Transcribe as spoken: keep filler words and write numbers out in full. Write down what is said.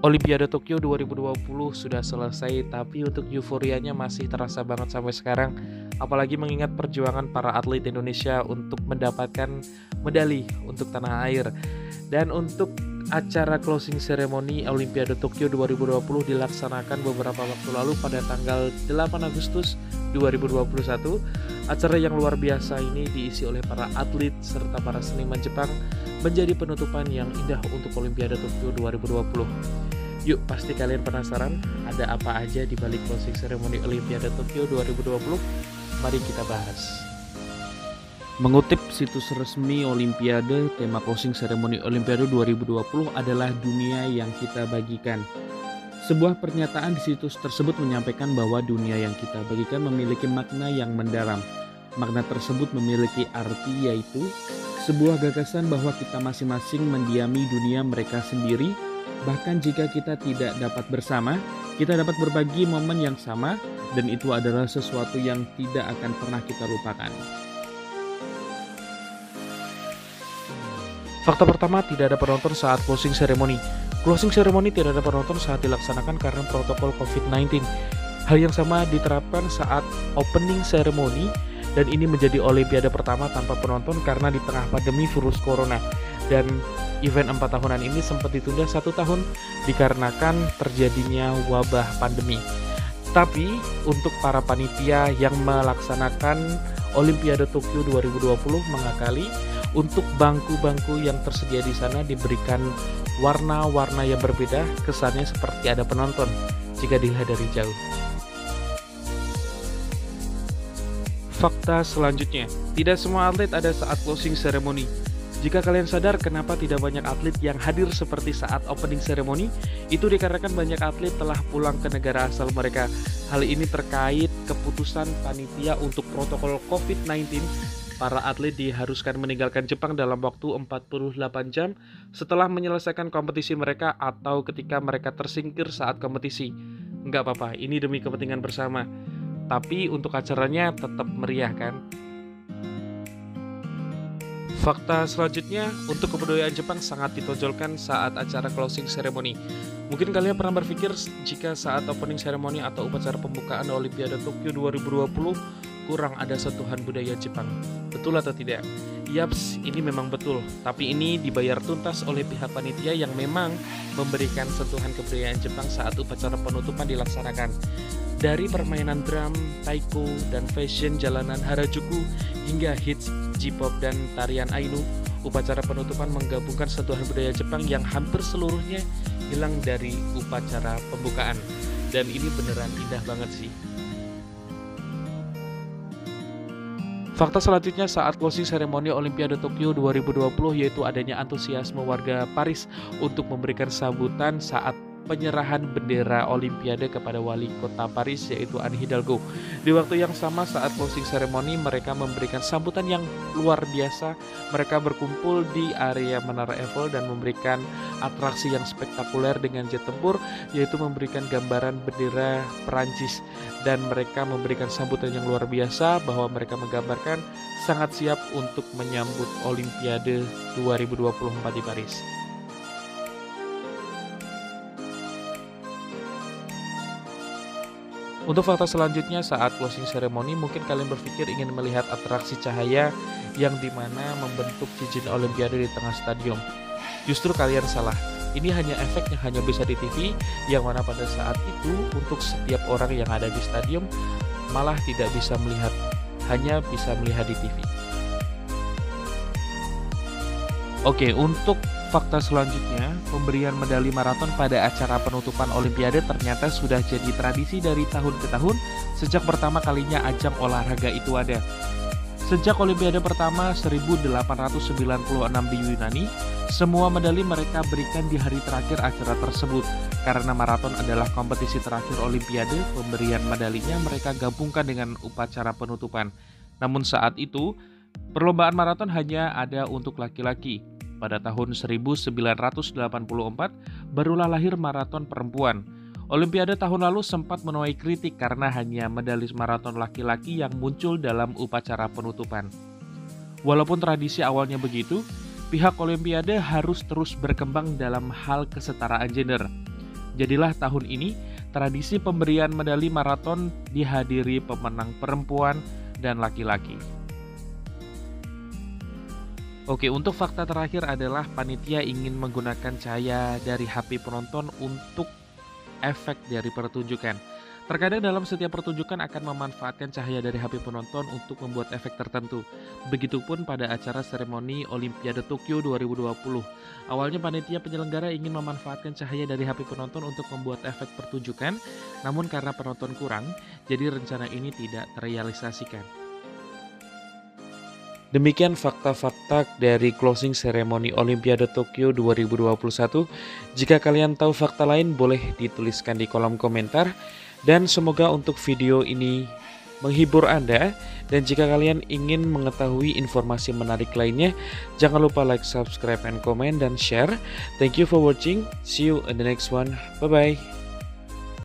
Olimpiade Tokyo dua ribu dua puluh sudah selesai, tapi untuk euforianya masih terasa banget sampai sekarang. Apalagi mengingat perjuangan para atlet Indonesia untuk mendapatkan medali untuk tanah air. Dan untuk acara closing ceremony Olimpiade Tokyo dua ribu dua puluh dilaksanakan beberapa waktu lalu pada tanggal delapan Agustus dua ribu dua puluh satu. Acara yang luar biasa ini diisi oleh para atlet serta para seniman Jepang, menjadi penutupan yang indah untuk Olimpiade Tokyo dua ribu dua puluh. Yuk, pasti kalian penasaran ada apa aja di balik closing ceremony Olimpiade Tokyo dua ribu dua puluh? Mari kita bahas. Mengutip situs resmi Olimpiade, tema closing ceremony Olimpiade dua ribu dua puluh adalah dunia yang kita bagikan. Sebuah pernyataan di situs tersebut menyampaikan bahwa dunia yang kita bagikan memiliki makna yang mendalam. Makna tersebut memiliki arti yaitu sebuah gagasan bahwa kita masing-masing mendiami dunia mereka sendiri. Bahkan jika kita tidak dapat bersama, kita dapat berbagi momen yang sama, dan itu adalah sesuatu yang tidak akan pernah kita lupakan. Fakta pertama, tidak ada penonton saat closing ceremony. Closing ceremony tidak ada penonton saat dilaksanakan karena protokol covid sembilan belas. Hal yang sama diterapkan saat opening ceremony, dan ini menjadi Olimpiade pertama tanpa penonton karena di tengah pandemi virus corona. Dan event empat tahunan ini sempat ditunda satu tahun dikarenakan terjadinya wabah pandemi. Tapi untuk para panitia yang melaksanakan Olimpiade Tokyo dua ribu dua puluh mengakali untuk bangku-bangku yang tersedia di sana diberikan warna-warna yang berbeda, kesannya seperti ada penonton jika dilihat dari jauh. Fakta selanjutnya, tidak semua atlet ada saat closing ceremony. Jika kalian sadar kenapa tidak banyak atlet yang hadir seperti saat opening ceremony, itu dikarenakan banyak atlet telah pulang ke negara asal mereka. Hal ini terkait keputusan panitia untuk protokol covid sembilan belas. Para atlet diharuskan meninggalkan Jepang dalam waktu empat puluh delapan jam setelah menyelesaikan kompetisi mereka atau ketika mereka tersingkir saat kompetisi. Enggak apa-apa, ini demi kepentingan bersama. Tapi untuk acaranya tetap meriah kan? Fakta selanjutnya, untuk kebudayaan Jepang sangat ditonjolkan saat acara closing ceremony. Mungkin kalian pernah berpikir jika saat opening ceremony atau upacara pembukaan Olimpiade Tokyo dua ribu dua puluh kurang ada sentuhan budaya Jepang. Betul atau tidak? Yaps, ini memang betul. Tapi ini dibayar tuntas oleh pihak panitia yang memang memberikan sentuhan kebudayaan Jepang saat upacara penutupan dilaksanakan. Dari permainan drum, taiko, dan fashion jalanan Harajuku hingga hits J-pop dan tarian Ainu, upacara penutupan menggabungkan sentuhan budaya Jepang yang hampir seluruhnya hilang dari upacara pembukaan. Dan ini beneran indah banget sih. Fakta selanjutnya saat closing ceremony Olimpiade Tokyo dua ribu dua puluh yaitu adanya antusiasme warga Paris untuk memberikan sambutan saat penyerahan bendera Olimpiade kepada wali kota Paris yaitu Anne Hidalgo. Di waktu yang sama saat closing ceremony mereka memberikan sambutan yang luar biasa. Mereka berkumpul di area Menara Eiffel dan memberikan atraksi yang spektakuler dengan jet tempur, yaitu memberikan gambaran bendera Perancis, dan mereka memberikan sambutan yang luar biasa bahwa mereka menggambarkan sangat siap untuk menyambut Olimpiade dua ribu dua puluh empat di Paris. Untuk fakta selanjutnya saat closing ceremony mungkin kalian berpikir ingin melihat atraksi cahaya yang dimana membentuk cincin Olimpiade di tengah stadion. Justru kalian salah. Ini hanya efek yang hanya bisa di T V, yang mana pada saat itu untuk setiap orang yang ada di stadion malah tidak bisa melihat, hanya bisa melihat di T V. Oke, untuk fakta selanjutnya, pemberian medali maraton pada acara penutupan Olimpiade ternyata sudah jadi tradisi dari tahun ke tahun sejak pertama kalinya ajang olahraga itu ada. Sejak Olimpiade pertama seribu delapan ratus sembilan puluh enam di Yunani, semua medali mereka berikan di hari terakhir acara tersebut. Karena maraton adalah kompetisi terakhir Olimpiade, pemberian medalinya mereka gabungkan dengan upacara penutupan. Namun saat itu, perlombaan maraton hanya ada untuk laki-laki. Pada tahun seribu sembilan ratus delapan puluh empat, barulah lahir maraton perempuan. Olimpiade tahun lalu sempat menuai kritik karena hanya medali maraton laki-laki yang muncul dalam upacara penutupan. Walaupun tradisi awalnya begitu, pihak Olimpiade harus terus berkembang dalam hal kesetaraan gender. Jadilah tahun ini tradisi pemberian medali maraton dihadiri pemenang perempuan dan laki-laki. Oke, untuk fakta terakhir adalah panitia ingin menggunakan cahaya dari H P penonton untuk efek dari pertunjukan. Terkadang dalam setiap pertunjukan akan memanfaatkan cahaya dari H P penonton untuk membuat efek tertentu. Begitupun pada acara seremoni Olimpiade Tokyo dua ribu dua puluh. Awalnya panitia penyelenggara ingin memanfaatkan cahaya dari H P penonton untuk membuat efek pertunjukan, namun karena penonton kurang, jadi rencana ini tidak terrealisasikan. Demikian fakta-fakta dari closing ceremony Olimpiade Tokyo dua ribu dua puluh satu. Jika kalian tahu fakta lain, boleh dituliskan di kolom komentar. Dan semoga untuk video ini menghibur Anda. Dan jika kalian ingin mengetahui informasi menarik lainnya, jangan lupa like, subscribe, and comment, dan share. Thank you for watching. See you in the next one. Bye-bye.